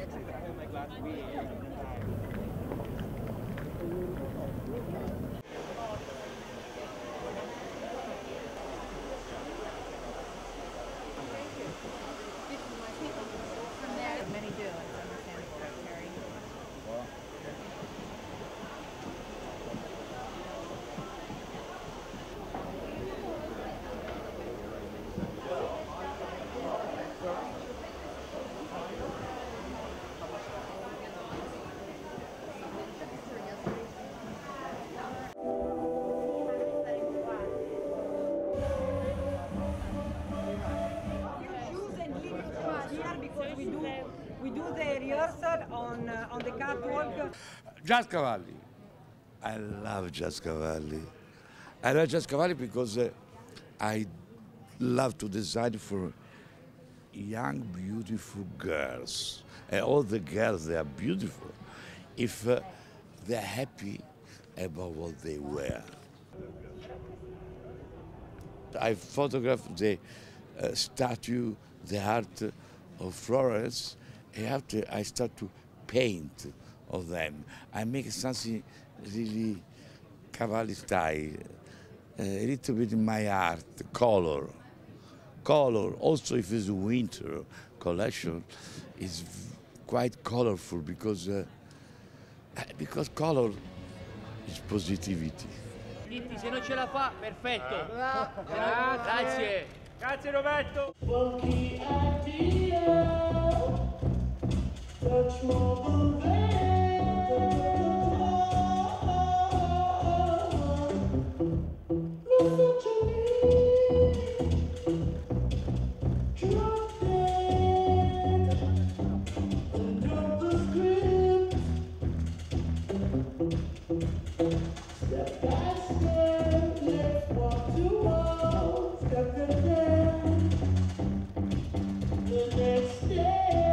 Many do, it's understandable, Terry. We do the rehearsal on the catwalk. Just Cavalli. I love Just Cavalli. I love Just Cavalli because I love to design for young, beautiful girls. And all the girls, they are beautiful if they're happy about what they wear. I photographed the statue, the art of Florence, and after I start to paint of them. I make something really Cavalli style, a little bit in my art, color. Color, also if it's a winter collection, is quite colorful because color is positivity. Titti, se non ce la fa, perfetto. Grazie. Grazie Roberto. The next day